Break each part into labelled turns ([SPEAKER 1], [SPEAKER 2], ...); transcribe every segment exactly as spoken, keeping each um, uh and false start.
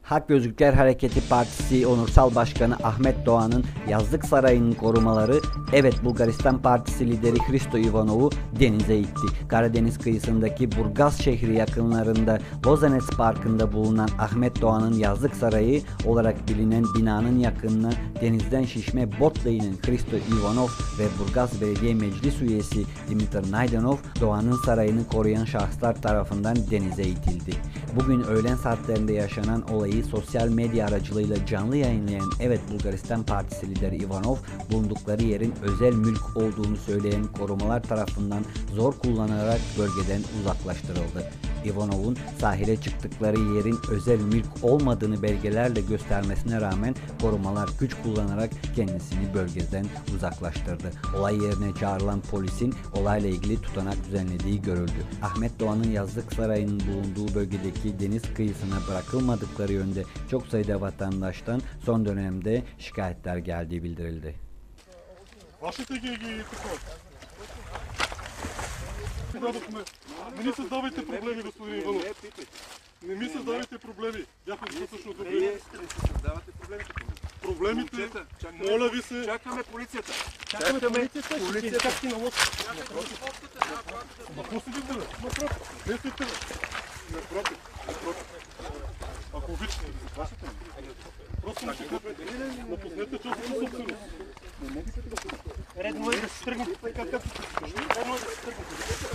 [SPEAKER 1] Hak Gözlükler Hareketi Partisi Onursal Başkanı Ahmet Doğan'ın Yazlık Sarayı'nın korumaları evet Bulgaristan Partisi lideri Hristo Ivanov'u denize itti. Karadeniz kıyısındaki Burgaz şehri yakınlarında Lozanes Parkı'nda bulunan Ahmet Doğan'ın Yazlık Sarayı olarak bilinen binanın yakınına denizden şişme botla inen Hristo Ivanov ve Burgaz Belediye Meclis üyesi Dimitar Naydenov, Doğan'ın sarayını koruyan şahıslar tarafından denize itildi. Bugün öğlen saatlerinde yaşanan olayı sosyal medya aracılığıyla canlı yayınlayan Evet Bulgaristan Partisi lideri Ivanov, bulundukları yerin özel mülk olduğunu söyleyen korumalar tarafından zor kullanarak bölgeden uzaklaştırıldı. Ivanov'un sahile çıktıkları yerin özel mülk olmadığını belgelerle göstermesine rağmen korumalar güç kullanarak kendisini bölgeden uzaklaştırdı. Olay yerine çağrılan polisin olayla ilgili tutanak düzenlediği görüldü. Ahmet Doğan'ın Yazlık Sarayı'nın bulunduğu bölgedeki deniz kıyısına bırakılmadıkları yönde çok sayıda vatandaştan son dönemde şikayetler geldiği bildirildi.
[SPEAKER 2] Не ми създавайте проблеми, господин Иванов. Не ми създавайте проблеми. Бяхме достатъчно добри.
[SPEAKER 3] Вие ще си създавате проблемите.
[SPEAKER 2] Проблемите,
[SPEAKER 3] Чакаме,
[SPEAKER 2] моля ви се.
[SPEAKER 3] Чакаме полицията.
[SPEAKER 2] Чакаме полицията.
[SPEAKER 3] Полицията.
[SPEAKER 2] Как ти на лодка? Ма посудите, бе. Напротив. Действайте, бе. Напротив. Напротив. Ако обичате, да се плащате. Просто ме шекате. Напуснете частната собственост. Редно е да се тръгне. Редно е да се тръгне.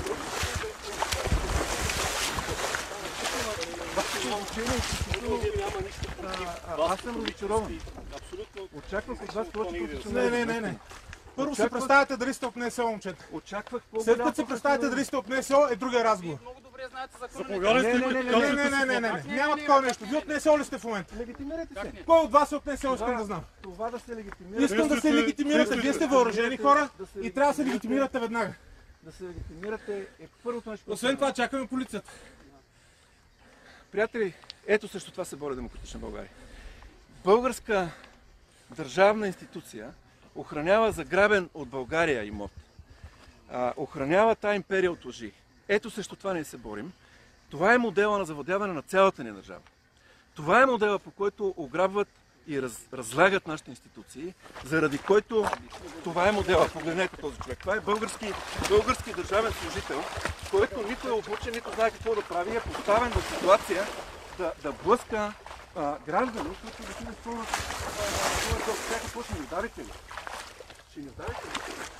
[SPEAKER 3] Аз съм разочарован. Очаквах от вас повече
[SPEAKER 4] Не, не, не, не. Първо се представяте дали сте от НСО, момчета.
[SPEAKER 3] Очаквах
[SPEAKER 4] След като се представяте дали сте от НСО, е другия разговор.
[SPEAKER 5] Много добре знаете закона.
[SPEAKER 2] Заповядайте,
[SPEAKER 4] Не, не, не, не, не, не, не, не. Няма такова нещо. Вие от НСО ли сте в момента?
[SPEAKER 3] Легитимирайте се.
[SPEAKER 4] Кой от вас е от НСО, искам да знам.
[SPEAKER 3] Това да се легитимирате.
[SPEAKER 4] Искам да се легитимирате. Вие сте въоръжени хора и трябва да се легитимирате веднага.
[SPEAKER 3] Да се легитимирате е първото нещо.
[SPEAKER 4] Освен това, чакаме полицията.
[SPEAKER 3] Приятели, ето също това се бори Демократична България. Българска държавна институция охранява заграбен от България имот. А, охранява тази империя от лъжи. Ето срещу това ние се борим. Това е модела на завладяване на цялата ни държава. Това е модела, по който ограбват и раз, разлагат нашите институции, заради който това е модела. Погледнете този човек. Това е български, български държавен служител, който нито е обучен, нито знае какво да прави, е поставен в ситуация да, да блъска а, граждани, които да си не изпълнят своя дълг. Сега какво ще ни ударите ли? Ще ни ударите ли?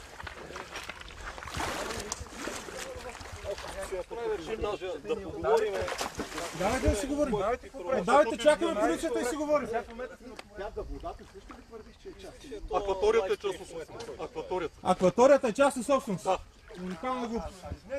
[SPEAKER 2] Да поговорим.
[SPEAKER 4] Давайте да си говорим. Давайте, чакаме полицията и си говорим.
[SPEAKER 2] Акваторията е частна собственост. Акваторията.
[SPEAKER 4] Акваторията е частна собственост. Уникална глупост.